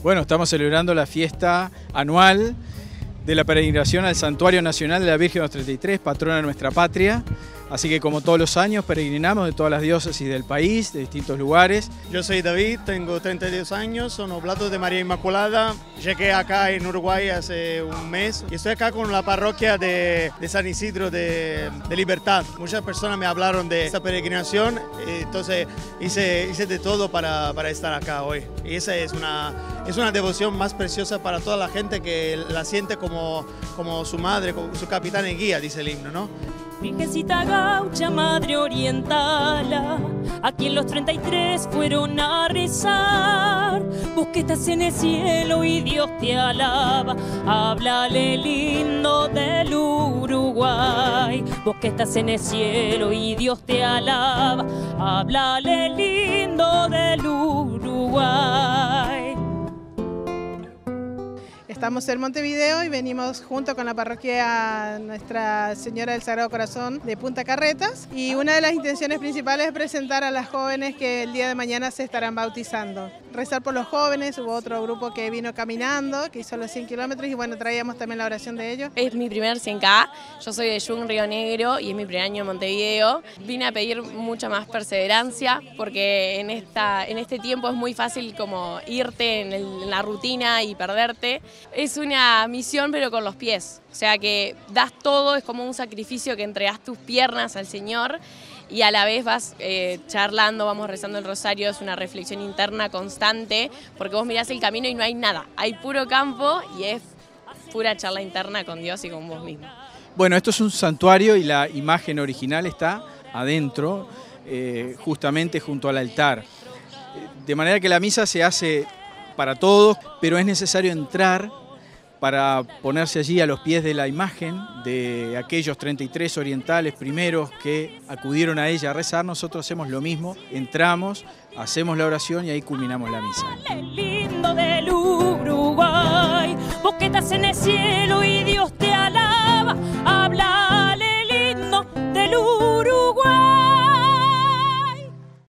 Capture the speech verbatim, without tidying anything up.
Bueno, estamos celebrando la fiesta anual de la peregrinación al Santuario Nacional de la Virgen de los treinta y tres, patrona de nuestra patria. Así que como todos los años peregrinamos de todas las diócesis del país, de distintos lugares. Yo soy David, tengo treinta y dos años, soy oblato de María Inmaculada. Llegué acá en Uruguay hace un mes y estoy acá con la parroquia de, de San Isidro de, de Libertad. Muchas personas me hablaron de esta peregrinación, entonces hice, hice de todo para, para estar acá hoy. Y esa es una, es una devoción más preciosa para toda la gente que la siente como, como su madre, como su capitán y guía, dice el himno, ¿no? Virgencita gaucha, madre orientala, aquí en los treinta y tres fueron a rezar. Vos que estás en el cielo y Dios te alaba, háblale lindo del Uruguay. Vos que estás en el cielo y Dios te alaba, háblale lindo del Uruguay. Estamos en Montevideo y venimos junto con la parroquia Nuestra Señora del Sagrado Corazón de Punta Carretas, y una de las intenciones principales es presentar a las jóvenes que el día de mañana se estarán bautizando. Rezar por los jóvenes, hubo otro grupo que vino caminando, que hizo los cien kilómetros, y bueno, traíamos también la oración de ellos. Es mi primer cien K, yo soy de Yung, Río Negro, y es mi primer año en Montevideo. Vine a pedir mucha más perseverancia, porque en, esta, en este tiempo es muy fácil como irte en, el, en la rutina y perderte. Es una misión pero con los pies, o sea que das todo, es como un sacrificio que entregas tus piernas al Señor y a la vez vas eh, charlando, vamos rezando el rosario, es una reflexión interna constante, porque vos mirás el camino y no hay nada, hay puro campo y es pura charla interna con Dios y con vos mismo. Bueno, esto es un santuario y la imagen original está adentro, eh, justamente junto al altar, de manera que la misa se hace para todos, pero es necesario entrar para ponerse allí a los pies de la imagen de aquellos treinta y tres orientales primeros que acudieron a ella a rezar. Nosotros hacemos lo mismo, entramos, hacemos la oración y ahí culminamos la misa. Lindo del Uruguay, vos que estás en el cielo y